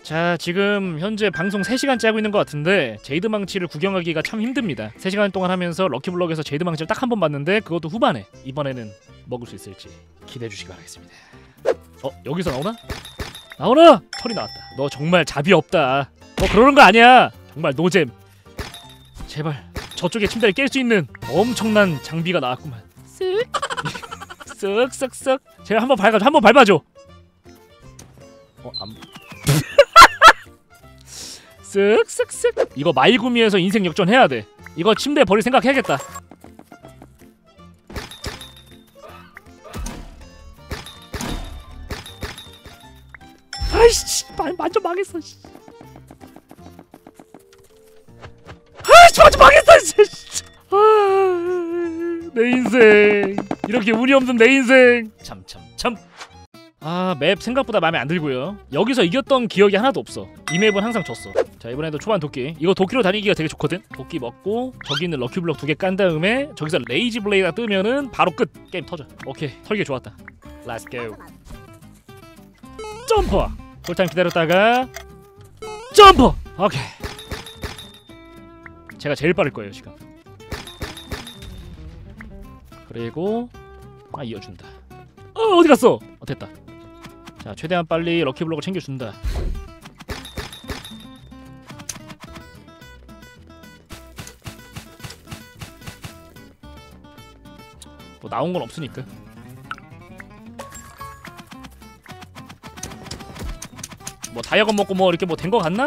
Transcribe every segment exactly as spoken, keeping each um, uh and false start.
자, 지금 현재 방송 세 시간째 하고 있는 것 같은데 제이드 망치를 구경하기가 참 힘듭니다. 세 시간 동안 하면서 럭키블럭에서 제이드 망치를 딱 한 번 봤는데 그것도 후반에. 이번에는 먹을 수 있을지 기대해 주시기 바라겠습니다. 어? 여기서 나오나? 나오나? 털이 나왔다. 너 정말 잡이 없다. 너 그러는 거 아니야. 정말 노잼. 제발 저쪽에 침대를 깰 수 있는 엄청난 장비가 나왔구만. 쓱 쓱쓱쓱. 제가 한번 밟아줘. 한번 밟아줘. 어? 안... 쓱쓱쓱. 이거 마이구미에서 인생 역전 해야 돼. 이거 침대 버릴 생각 해야겠다. 아이씨, 완전 망했어. 아이씨, 완전 망했어. 아, 내 인생 이렇게 운이 없는 내 인생. 참 참 참. 아, 맵 생각보다 마음에 안 들고요. 여기서 이겼던 기억이 하나도 없어. 이 맵은 항상 졌어. 자, 이번에도 초반 도끼. 이거 도끼로 다니기가 되게 좋거든. 도끼 먹고 저기 있는 럭키블럭 두 개 깐 다음에 저기서 레이지 블레이드가 뜨면은 바로 끝. 게임 터져. 오케이, 털기 좋았다. Let's go. 점프. 쿨타임 기다렸다가 점프. 오케이. 제가 제일 빠를 거예요 지금. 그리고 아, 이어준다. 어, 어디 갔어? 어, 됐다. 자, 최대한 빨리 럭키블럭을 챙겨준다. 뭐 나온 건 없으니까. 뭐 다이아건 먹고 뭐 이렇게 뭐 된 거 같나?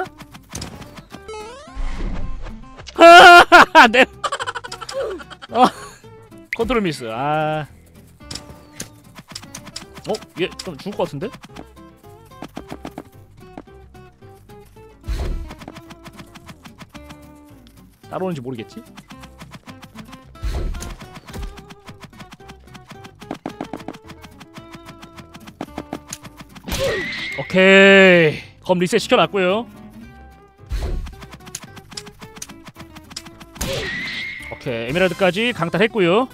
하하하하. 네. 어. 컨트롤 미스. 아. 어? 얘 좀 죽을 것 같은데? 따라오는지 모르겠지? 오케이. 검 리셋 시켜놨고요. 오케이, 에메랄드까지 강탈했고요.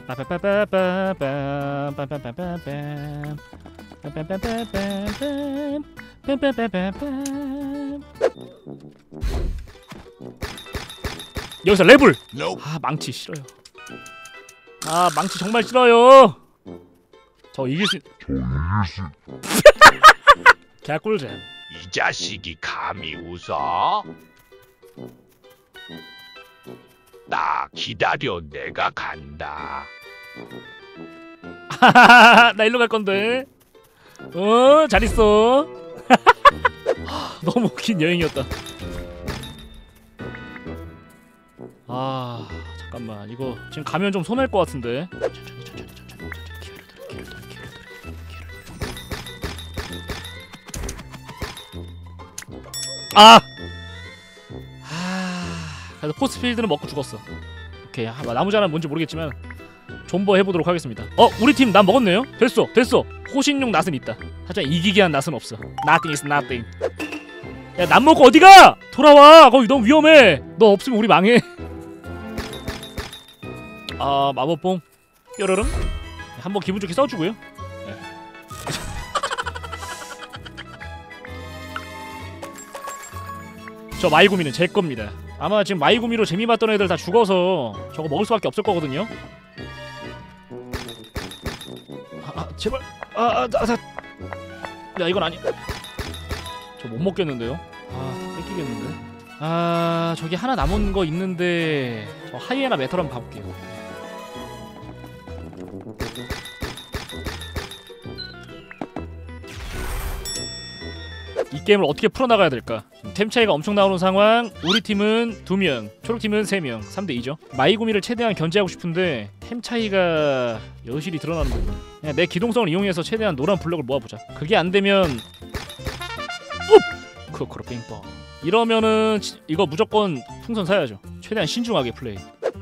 여기서 레벨. 아, 망치 싫어요. 아, 망치 정말 싫어요. 저 이길 수 개꿀잼. 이 자식이 감히 웃어? 나 기다려, 내가 간다. 나 일로 갈 건데. 어, 잘 있어. 너무 웃긴 여행이었다. 아, 잠깐만. 이거 지금 가면 좀 손해일 것 같은데. 천천히 천천히 천천히 천천히. 기회를 드려, 기회를 드려, 기회를 드려, 기회를 드려. 아! 그래서 포스필드는 먹고 죽었어. 오케이, 나머지 하나는 뭔지 모르겠지만 존버 해보도록 하겠습니다. 어? 우리 팀 난 먹었네요? 됐어 됐어. 호신용 낫은 있다. 하지만 이기게 한 낫은 없어. Nothing is nothing. 야, 낫 먹고 어디가? 돌아와. 거기 너무 위험해. 너 없으면 우리 망해. 아, 마법봉 뾰로름 한번 기분 좋게 써주고요. 네. 저 마이구미는 제 겁니다. 아마 지금 마이구미로 재미봤던 애들 다 죽어서 저거 먹을 수밖에 없을 거거든요. 아, 아 제발. 아, 아, 아, 아. 야, 이건 아니. 저 못 먹겠는데요? 아, 뺏기겠는데? 아, 저기 하나 남은 거 있는데 저 하이에나 메탈 한번 봐볼게요. 이 게임을 어떻게 풀어나가야 될까? 템 차이가 엄청 나오는 상황. 우리 팀은 두 명, 초록팀은 세 명. 삼 대 이죠. 마이구미를 최대한 견제하고 싶은데 템 차이가 여실히 드러나는 부분. 그냥 내 기동성을 이용해서 최대한 노란 블럭을 모아보자. 그게 안되면 옵! 크로크로 빙뽕. 이러면은 이거 무조건 풍선 사야죠. 최대한 신중하게 플레이.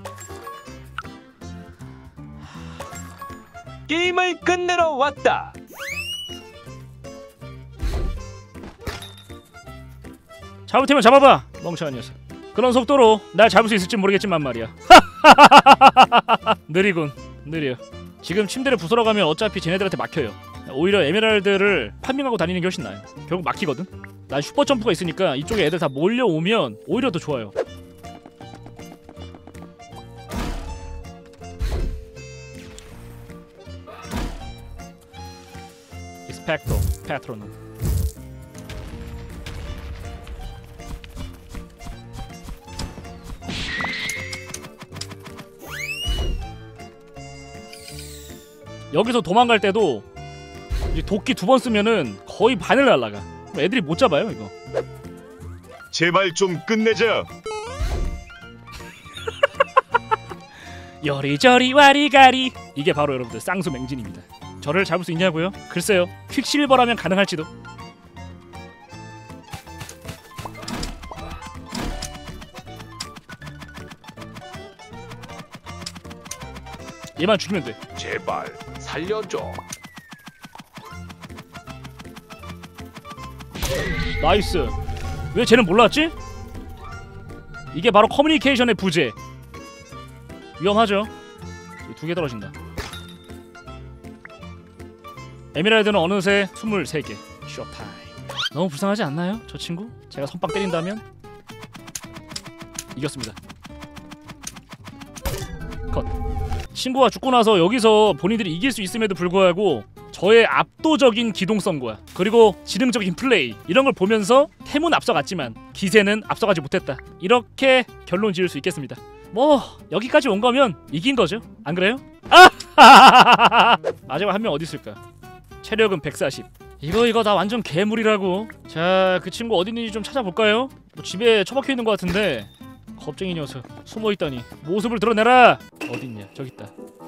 게임을 끝내러 왔다. 잡을 테면 잡아봐, 멍청한 녀석. 그런 속도로 날 잡을 수 있을지 모르겠지만 말이야. 느리군, 느려. 지금 침대를 부수러 가면 어차피 쟤네들한테 막혀요. 오히려 에메랄드를 판명하고 다니는 게 훨씬 나아요. 결국 막히거든. 난 슈퍼 점프가 있으니까 이쪽에 애들 다 몰려오면 오히려 더 좋아요. 익스펙토 패트론. 여기서 도망갈 때도 이제 도끼 두 번 쓰면은 거의 반을 날라가. 애들이 못 잡아요 이거. 제발 좀 끝내자. 요리저리 와리가리. 이게 바로 여러분들 쌍수맹진입니다. 저를 잡을 수 있냐고요? 글쎄요. 퀵실버라면 가능할지도. 얘만 죽이면 돼. 제발 살려줘. 나이스. 왜 쟤는 몰랐지? 이게 바로 커뮤니케이션의 부재. 위험하죠. 두 개 떨어진다. 에메랄드는 어느새 스물세 개. 쇼타임. 너무 불쌍하지 않나요? 저 친구? 제가 선빵 때린다면? 이겼습니다. 컷. 친구가 죽고 나서 여기서 본인들이 이길 수 있음에도 불구하고 저의 압도적인 기동성과 그리고 지능적인 플레이 이런 걸 보면서 템은 앞서갔지만 기세는 앞서가지 못했다. 이렇게 결론 지을 수 있겠습니다. 뭐 여기까지 온 거면 이긴 거죠. 안 그래요? 아! 마지막 한 명 어디 있을까? 체력은 백사십. 이거 이거 나 완전 괴물이라고. 자, 그 친구 어디 있는지 좀 찾아볼까요? 뭐 집에 처박혀 있는 것 같은데 겁쟁이 녀석 숨어있다니. 모습을 드러내라. 어딨냐? 저기 있다.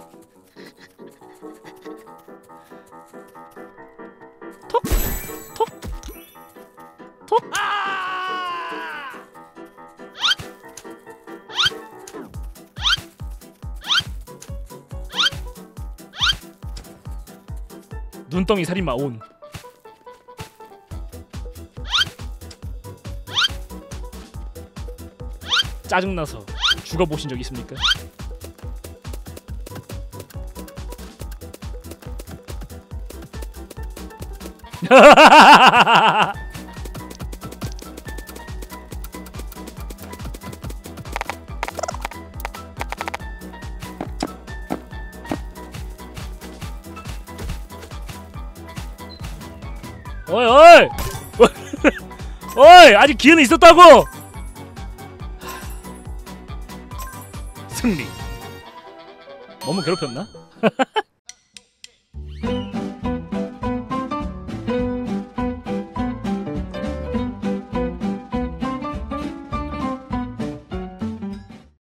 톡! 톡! 톡! 아! 눈덩이 살인마 온. 짜증나서 죽어보신 적 있습니까? 어이 어이 어이 아직 기회는 있었다고. 승리. 너무 괴롭혔나?